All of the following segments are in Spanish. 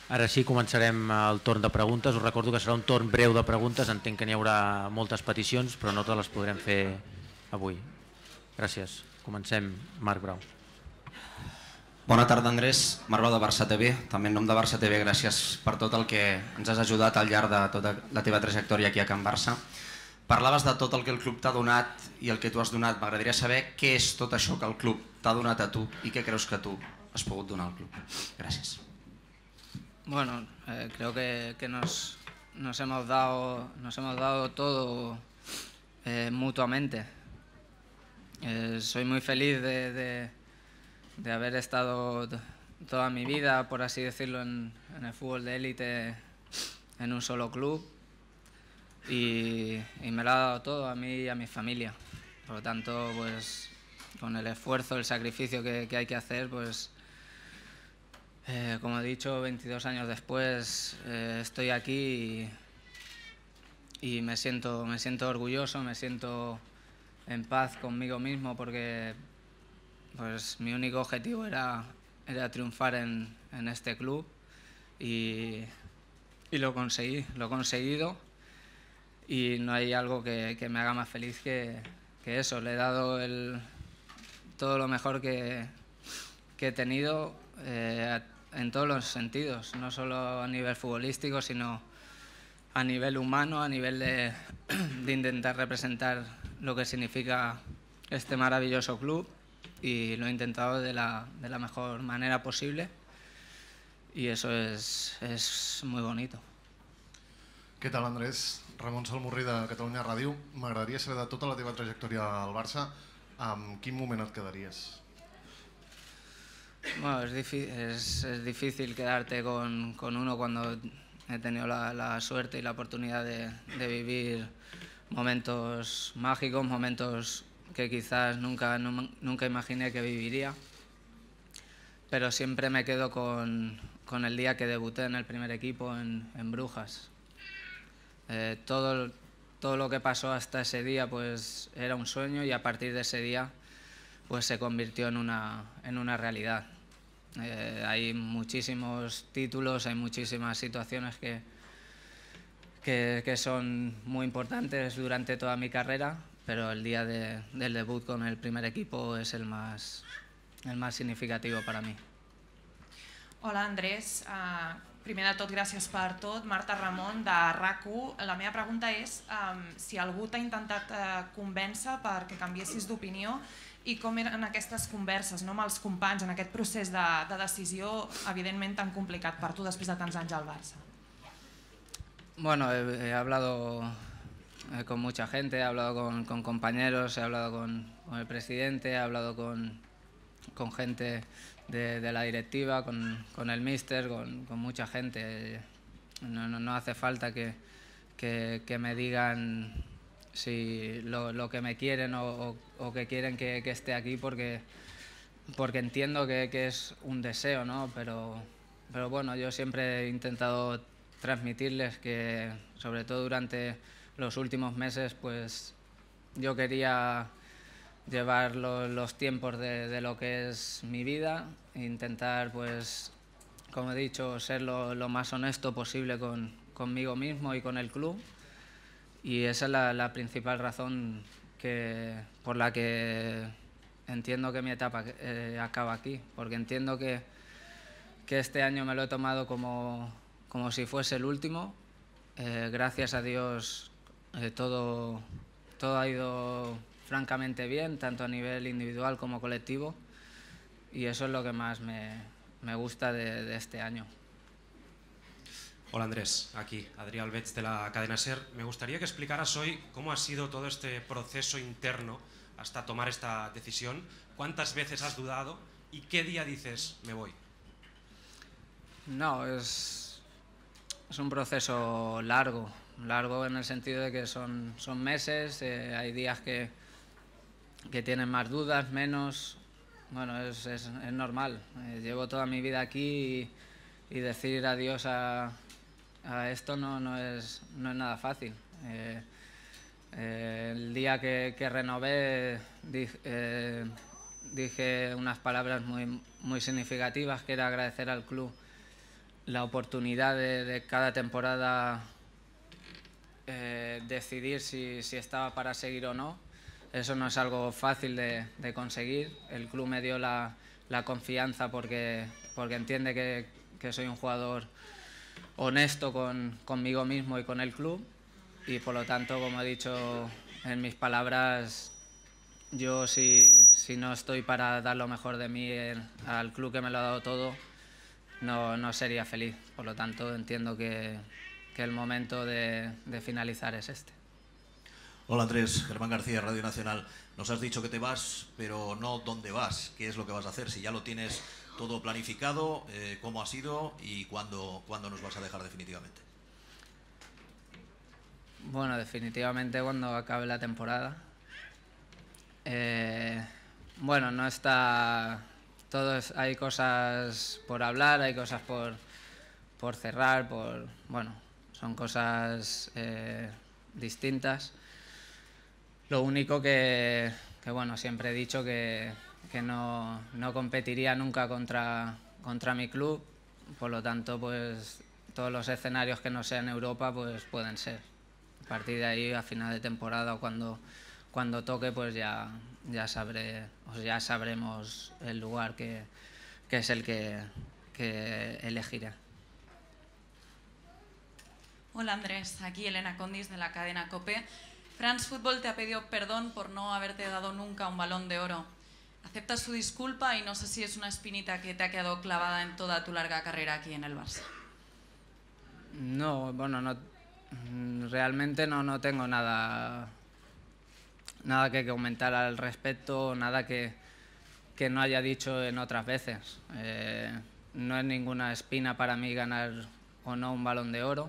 Ara sí, començarem el torn de preguntes. Us recordo que serà un torn breu de preguntes. Entenc que n'hi haurà moltes peticions, però no totes les podrem fer avui. Gràcies. Comencem. Marc Brau. Bona tarda, Andrés. Marc Brau de Barça TV. També en nom de Barça TV, gràcies per tot el que ens has ajudat al llarg de tota la teva trajectòria aquí a Can Barça. Parlaves de tot el que el club t'ha donat i el que tu has donat. M'agradaria saber què és tot això que el club t'ha donat a tu i què creus que tu has pogut donar al club. Gràcies. Bueno, creo que nos hemos dado todo mutuamente. Soy muy feliz de haber estado toda mi vida, por así decirlo, en el fútbol de élite, en un solo club, y me lo ha dado todo a mí y a mi familia. Por lo tanto, pues con el esfuerzo, el sacrificio que hay que hacer, pues como he dicho, 22 años después estoy aquí y me siento orgulloso, me siento en paz conmigo mismo, porque pues mi único objetivo era triunfar en este club y lo conseguí, lo he conseguido, y no hay algo que me haga más feliz que eso. Le he dado todo lo mejor que he tenido en todos los sentidos, no solo a nivel futbolístico, sino a nivel humano, a nivel de intentar representar lo que significa este maravilloso club, y lo he intentado de la mejor manera posible, y eso es muy bonito. Què tal, Andrés? Ramon Salmurri de Catalunya Ràdio. M'agradaria saber de tota la teva trajectòria al Barça, en quin moment et quedaries? Bueno, es difícil quedarte con uno cuando he tenido la suerte y la oportunidad de vivir momentos mágicos, momentos que quizás nunca imaginé que viviría, pero siempre me quedo con el día que debuté en el primer equipo en Brujas. Todo lo que pasó hasta ese día pues era un sueño, y a partir de ese día pues se convirtió en una realidad. Hay muchísimos títulos, hay muchísimas situaciones que son muy importantes durante toda mi carrera, pero el día del debut con el primer equipo es el más significativo para mí. Hola, Andrés. Primer de tot, gràcies per tot. Marta Ramon, de RAC1. La meva pregunta és si algú t'ha intentat convèncer perquè canviessis d'opinió, i com eren aquestes converses amb els companys en aquest procés de decisió, evidentment tan complicat per tu després de tants anys al Barça. Bueno, he hablado con mucha gente, he hablado con compañeros, he hablado con el presidente, he hablado con gente de la directiva, con el míster, con mucha gente. No hace falta que me digan si lo que me quieren o que quieren que esté aquí, porque entiendo que es un deseo, ¿no? Pero bueno, yo siempre he intentado transmitirles que, sobre todo durante los últimos meses, pues yo quería llevar los tiempos de lo que es mi vida, e intentar, pues, como he dicho, ser lo más honesto posible conmigo mismo y con el club. Y esa es la principal razón por la que entiendo que mi etapa acaba aquí, porque entiendo que este año me lo he tomado como si fuese el último. Gracias a Dios todo ha ido francamente bien, tanto a nivel individual como colectivo, y eso es lo que más me gusta de este año. Hola, Andrés, aquí Adrià Albets de la cadena SER. Me gustaría que explicaras hoy cómo ha sido todo este proceso interno hasta tomar esta decisión, cuántas veces has dudado y qué día dices me voy. No, es un proceso largo en el sentido de que son meses, hay días que tienen más dudas, menos. Bueno, es normal. Llevo toda mi vida aquí y decir adiós a esto no es nada fácil. El día que renové dije unas palabras muy significativas, que era agradecer al club la oportunidad de cada temporada decidir si estaba para seguir o no. Eso no es algo fácil de conseguir. El club me dio la confianza porque entiende que soy un jugador honesto conmigo mismo y con el club, y por lo tanto, como he dicho en mis palabras, yo si no estoy para dar lo mejor de mí al club que me lo ha dado todo, no sería feliz. Por lo tanto, entiendo que el momento de finalizar es este. Hola Andrés, Germán García, Radio Nacional. Nos has dicho que te vas, pero no dónde vas, qué es lo que vas a hacer, si ya lo tienes todo planificado, cómo ha sido y cuándo nos vas a dejar definitivamente. Bueno, definitivamente cuando acabe la temporada. Bueno, no está... hay cosas por hablar, hay cosas por cerrar, bueno, son cosas distintas. Lo único que bueno, siempre he dicho que no competiría nunca contra mi club, por lo tanto, pues todos los escenarios que no sean Europa pues pueden ser. A partir de ahí, a final de temporada o cuando toque, pues ya sabremos el lugar que es el que elegiré. Hola Andrés, aquí Elena Condis de la cadena COPE. France Football te ha pedido perdón por no haberte dado nunca un Balón de Oro. ¿Aceptas su disculpa y no sé si es una espinita que te ha quedado clavada en toda tu larga carrera aquí en el Barça? No, bueno, realmente no tengo nada que comentar al respecto, nada que no haya dicho en otras veces. No es ninguna espina para mí ganar o no un Balón de Oro.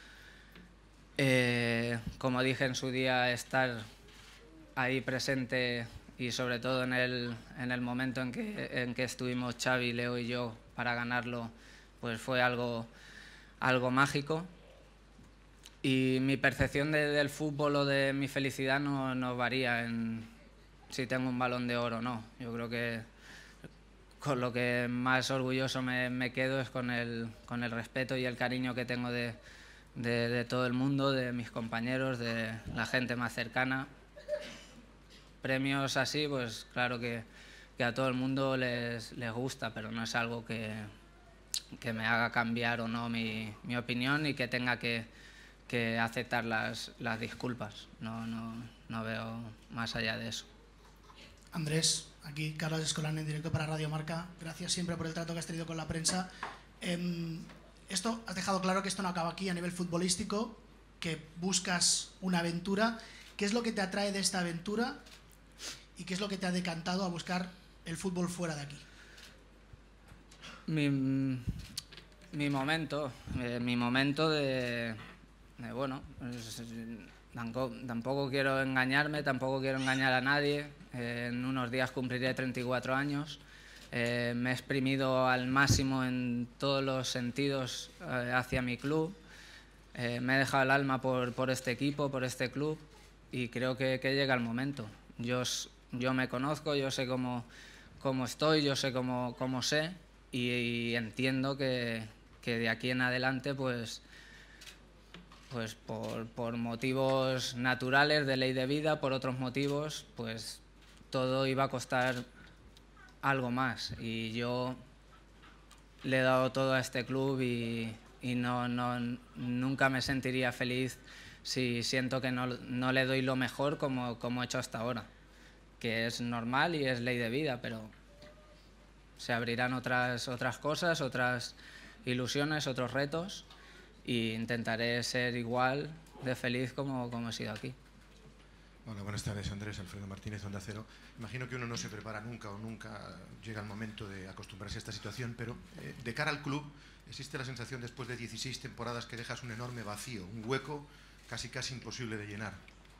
Como dije en su día, estar ahí presente y sobre todo en el momento en que estuvimos Xavi, Leo y yo para ganarlo, pues fue algo mágico. Y mi percepción del fútbol o de mi felicidad no varía en si tengo un Balón de Oro o no. Yo creo que con lo que más orgulloso me quedo es con el respeto y el cariño que tengo de todo el mundo, de mis compañeros, de la gente más cercana. Premios así, pues claro que a todo el mundo les gusta, pero no es algo que me haga cambiar o no mi opinión y que tenga que aceptar las disculpas. No veo más allá de eso. Andrés, aquí Carlos Escolán en directo para Radio Marca. Gracias siempre por el trato que has tenido con la prensa. Esto, has dejado claro que esto no acaba aquí a nivel futbolístico, que buscas una aventura. ¿Qué es lo que te atrae de esta aventura y qué es lo que te ha decantado a buscar el fútbol fuera de aquí? Mi momento de bueno, tampoco quiero engañarme, tampoco quiero engañar a nadie. En unos días cumpliré 34 años. Me he exprimido al máximo en todos los sentidos hacia mi club. Me he dejado el alma por este equipo, por este club, y creo que llega el momento. Yo me conozco, yo sé cómo estoy, yo sé cómo sé, y entiendo que de aquí en adelante pues por motivos naturales de ley de vida, por otros motivos, pues todo iba a costar algo más, y yo le he dado todo a este club y nunca me sentiría feliz si siento que no le doy lo mejor como he hecho hasta ahora, que es normal y es ley de vida, pero se abrirán otras cosas, otras ilusiones, otros retos, e intentaré ser igual de feliz como he sido aquí. Hola, buenas tardes, Andrés. Alfredo Martínez, Onda Cero. Imagino que uno no se prepara nunca o nunca llega el momento de acostumbrarse a esta situación, pero de cara al club, existe la sensación después de 16 temporadas que dejas un enorme vacío, un hueco casi imposible de llenar.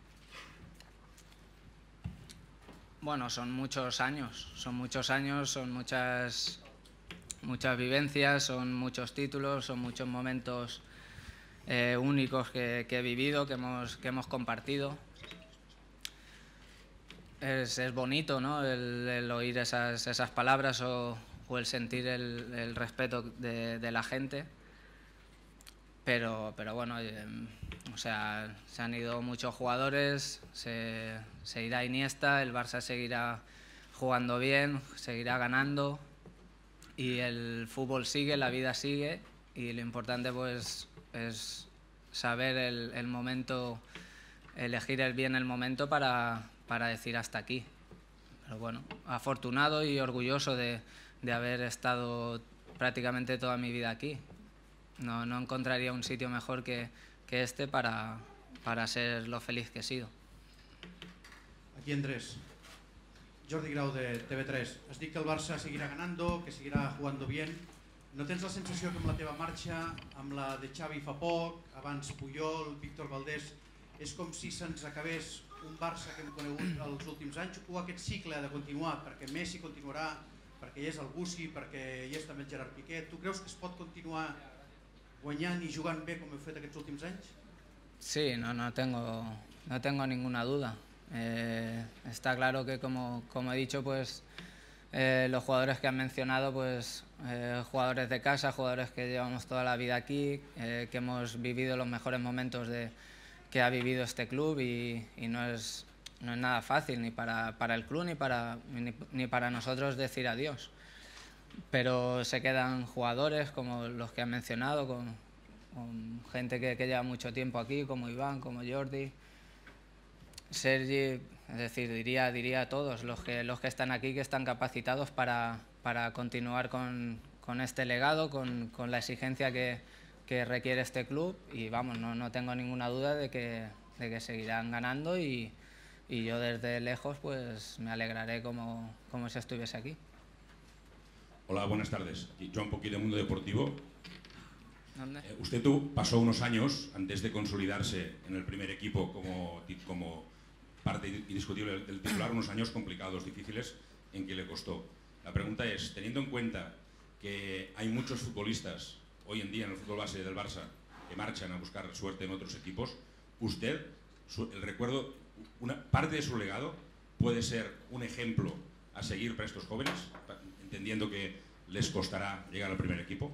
Bueno, son muchos años, son muchas vivencias, son muchos títulos, son muchos momentos únicos que he vivido, que hemos compartido. Es bonito, ¿no?, el oír esas palabras o el sentir el respeto de la gente. Pero bueno, o sea, se han ido muchos jugadores, se irá Iniesta, el Barça seguirá jugando bien, seguirá ganando y el fútbol sigue, la vida sigue y lo importante pues es saber el momento, elegir bien el momento para decir hasta aquí. Pero bueno, afortunado y orgulloso de haber estado prácticamente toda mi vida aquí. No encontraría un sitio mejor que este para ser lo feliz que he sido. Aquí Andrés. Jordi Grau de TV3. Has dit que el Barça seguirá ganando, que seguirá jugando bien. No tens la sensació que amb la teva marxa, amb la de Xavi fa poc, abans Puyol, Víctor Valdés, és com si se'ns acabés un Barça que hem conegut els últims anys, o aquest cicle ha de continuar perquè Messi continuarà, perquè hi és el Bussi, perquè hi és també el Gerard Piqué? Tu creus que es pot continuar guanyant y jugant bé com heu fet aquests últims anys? Sí, no tengo ninguna duda. Está claro que como he dicho, pues los jugadores que han mencionado, pues jugadores de casa, jugadores que llevamos toda la vida aquí, que hemos vivido los mejores momentos que ha vivido este club y no es nada fácil ni para el club ni para nosotros decir adiós. Pero se quedan jugadores como los que han mencionado, con gente que lleva mucho tiempo aquí, como Iván, como Jordi, Sergi, es decir, diría a todos los que están aquí que están capacitados para continuar con este legado, con la exigencia que requiere este club y vamos, no tengo ninguna duda de que seguirán ganando y yo desde lejos pues me alegraré como si estuviese aquí. Hola, buenas tardes. Aquí Joan Poquí de Mundo Deportivo. ¿Dónde? Usted pasó unos años, antes de consolidarse en el primer equipo como parte indiscutible del titular, unos años complicados, difíciles, en que le costó. La pregunta es, teniendo en cuenta que hay muchos futbolistas hoy en día en el fútbol base del Barça que marchan a buscar suerte en otros equipos, usted, el recuerdo, una parte de su legado puede ser un ejemplo a seguir para estos jóvenes, entendiendo que les costará llegar al primer equipo?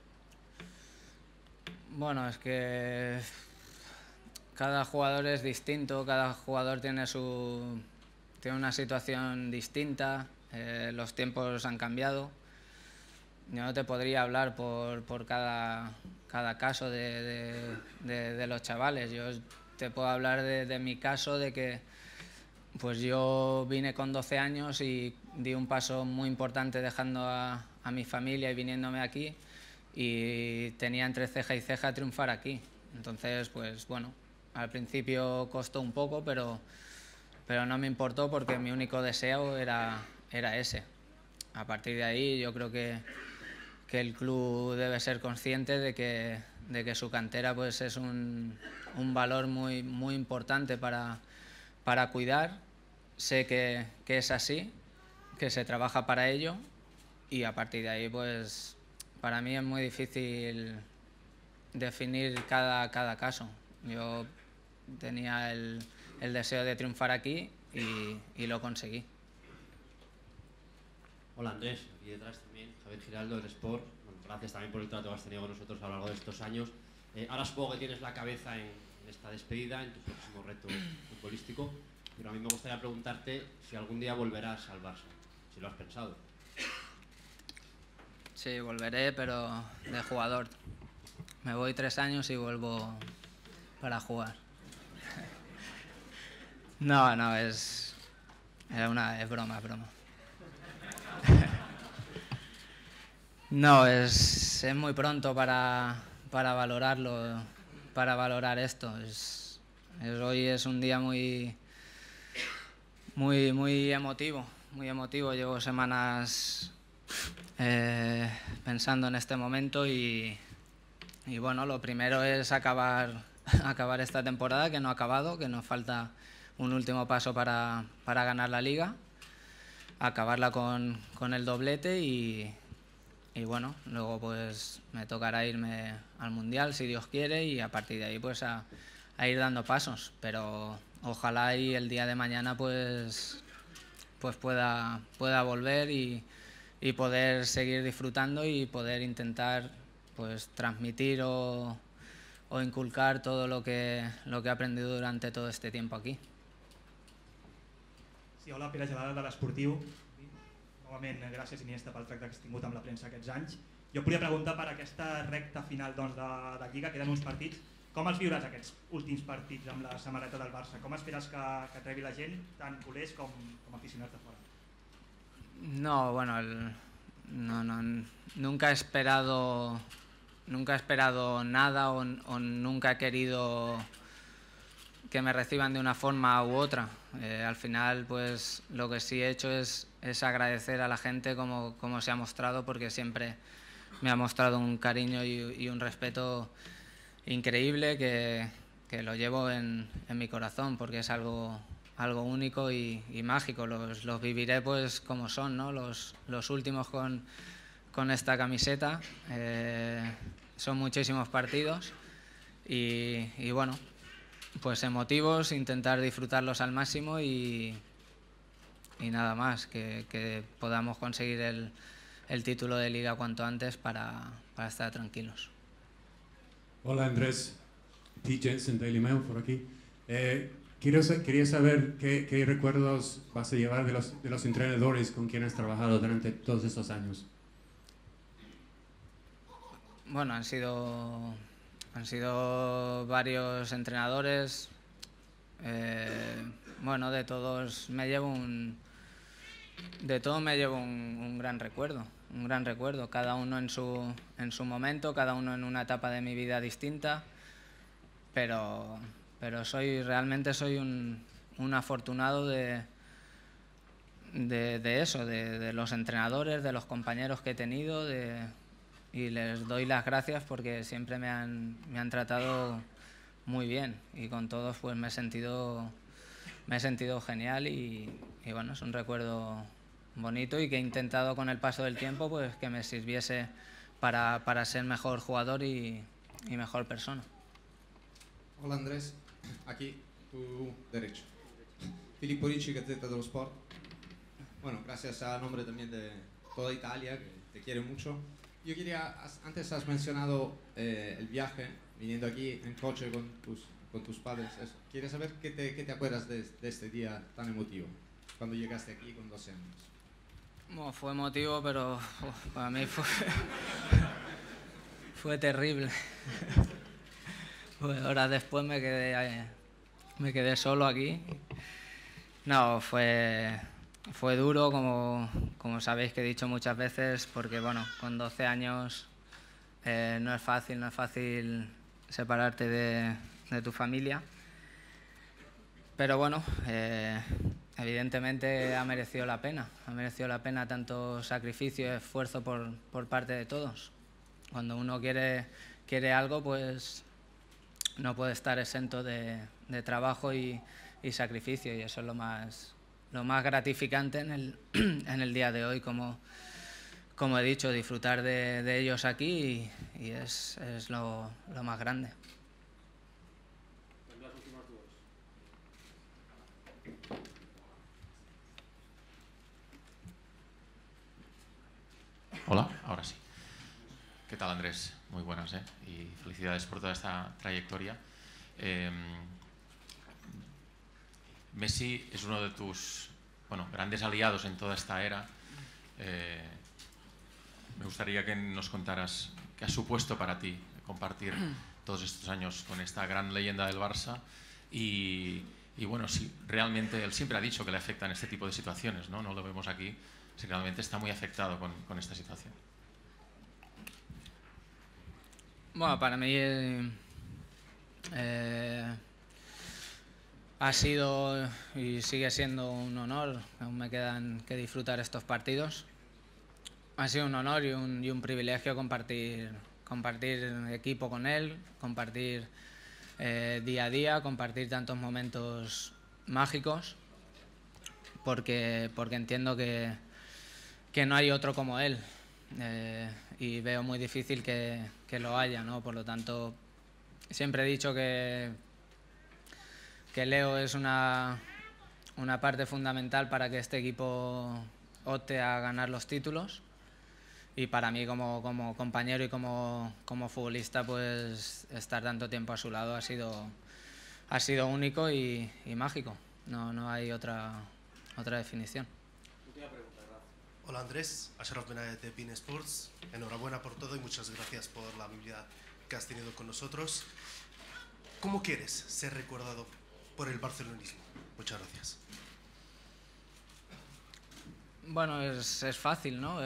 Bueno, es que cada jugador es distinto, cada jugador tiene una situación distinta, los tiempos han cambiado. Yo no te podría hablar por cada caso de los chavales. Yo te puedo hablar de mi caso, de que pues yo vine con 12 años y di un paso muy importante dejando a mi familia y viniéndome aquí y tenía entre ceja y ceja triunfar aquí. Entonces, pues bueno, al principio costó un poco, pero no me importó porque mi único deseo era ese. A partir de ahí yo creo que el club debe ser consciente de que su cantera pues es un valor muy importante para cuidar. Sé que es así, que se trabaja para ello y a partir de ahí pues para mí es muy difícil definir cada caso. Yo tenía el deseo de triunfar aquí y lo conseguí. Hola Andrés, aquí detrás también, Javier Giraldo del Sport. Bueno, gracias también por el trato que has tenido con nosotros a lo largo de estos años. Ahora supongo que tienes la cabeza en esta despedida, en tu próximo reto futbolístico, pero a mí me gustaría preguntarte si algún día volverás al Barça, si lo has pensado. Sí, volveré, pero de jugador. Me voy 3 años y vuelvo para jugar. No, es broma. No, es muy pronto para valorarlo, para valorar esto. Hoy es un día muy emotivo, muy emotivo. Llevo semanas pensando en este momento y bueno, lo primero es acabar esta temporada, que no ha acabado, que nos falta un último paso para ganar la Liga, acabarla con el doblete y bueno, luego pues me tocará irme al Mundial si Dios quiere y a partir de ahí pues a ir dando pasos, pero ojalá y el día de mañana pues pueda volver y poder seguir disfrutando y poder intentar pues transmitir o inculcar todo lo que he aprendido durante todo este tiempo aquí. Sí, hola, Pere Gelada de l'Esportiu. Novament, gràcies Iniesta pel tracte que has tingut amb la premsa aquests anys. Jo volia preguntar per aquesta recta final doncs, de Lliga, queden uns partits. Com els viuràs aquests últims partits amb la samarreta del Barça? Com esperes que et rebi la gent, tant culers com aficionats de fora? No, bueno, nunca he esperado nada o nunca he querido que me reciban de una forma u otra. Al final, pues lo que sí he hecho es agradecer a la gente como se ha mostrado, porque siempre me ha mostrado un cariño y un respeto increíble que lo llevo en mi corazón, porque es algo único y mágico. Los viviré pues como son, ¿no? Los últimos con esta camiseta. Son muchísimos partidos y bueno, pues emotivos, intentar disfrutarlos al máximo y nada más, que podamos conseguir el título de Liga cuanto antes para estar tranquilos. Hola Andrés, T. Jensen, Daily Mail por aquí. Quería saber qué recuerdos vas a llevar de los entrenadores con quienes has trabajado durante todos estos años. Bueno, han sido varios entrenadores. Bueno, de todos me llevo un gran recuerdo. Cada uno en su momento, cada uno en una etapa de mi vida distinta, pero realmente soy un afortunado de eso, de los entrenadores, de los compañeros que he tenido, y les doy las gracias porque siempre me han tratado muy bien, y con todos pues me he sentido genial y bueno, es un recuerdo bonito y que he intentado con el paso del tiempo pues que me sirviese para ser mejor jugador y mejor persona. Hola Andrés, aquí, tu derecho. Filippo Ricci, Gazzetta dello Sport. Bueno, gracias a nombre también de toda Italia, que te quiere mucho. Yo quería, antes has mencionado el viaje, viniendo aquí en coche con tus padres. Quería saber qué te acuerdas de este día tan emotivo, cuando llegaste aquí con 12 años. Bueno, fue emotivo, pero para mí fue terrible. Pues horas después me quedé solo aquí. No, fue duro, como sabéis que he dicho muchas veces, porque bueno, con 12 años no es fácil separarte de tu familia. Pero bueno, evidentemente ha merecido la pena tanto sacrificio y esfuerzo por parte de todos. Cuando uno quiere algo, pues no puede estar exento de trabajo y sacrificio, y eso es lo más gratificante en el día de hoy, como he dicho, disfrutar de ellos aquí y es lo más grande. Hola, ahora sí. ¿Qué tal, Andrés? Muy buenas, y felicidades por toda esta trayectoria. Messi es uno de tus grandes aliados en toda esta era. Me gustaría que nos contaras qué ha supuesto para ti compartir todos estos años con esta gran leyenda del Barça y bueno, si realmente él siempre ha dicho que le afectan este tipo de situaciones, no lo vemos aquí, si realmente está muy afectado con esta situación. Bueno, para mí ha sido y sigue siendo un honor. Aún me quedan que disfrutar estos partidos. Ha sido un honor y un privilegio compartir equipo con él, compartir día a día, compartir tantos momentos mágicos, porque entiendo que no hay otro como él, y veo muy difícil que lo haya, ¿no? Por lo tanto, siempre he dicho que Leo es una parte fundamental para que este equipo opte a ganar los títulos, y para mí como compañero y como futbolista, pues estar tanto tiempo a su lado ha sido único y mágico. No hay otra definición. Hola Andrés, Ashraf Benaed de PIN Sports. Enhorabuena por todo y muchas gracias por la amabilidad que has tenido con nosotros. ¿Cómo quieres ser recordado por el barcelonismo? Muchas gracias. Bueno, es fácil, ¿no?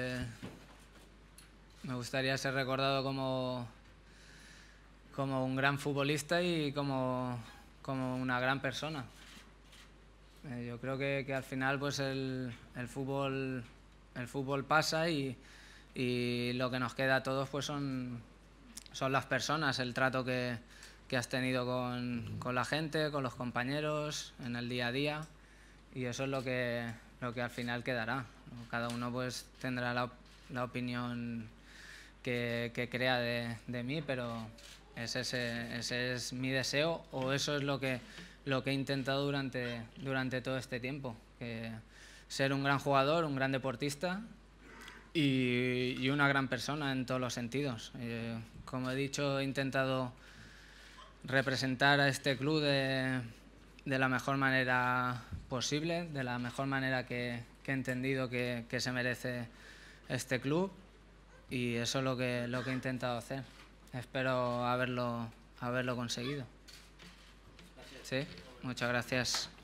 Me gustaría ser recordado como un gran futbolista y como una gran persona. Yo creo que al final pues el fútbol pasa y lo que nos queda a todos pues son las personas, el trato que has tenido con la gente, con los compañeros, en el día a día, y eso es lo que al final quedará. Cada uno pues tendrá la opinión que crea de mí, pero ese es mi deseo, o eso es lo que he intentado durante todo este tiempo, que ser un gran jugador, un gran deportista y una gran persona en todos los sentidos. Como he dicho, he intentado representar a este club de la mejor manera posible, de la mejor manera que he entendido que se merece este club, y eso es lo que he intentado hacer. Espero haberlo conseguido. Sí, muchas gracias.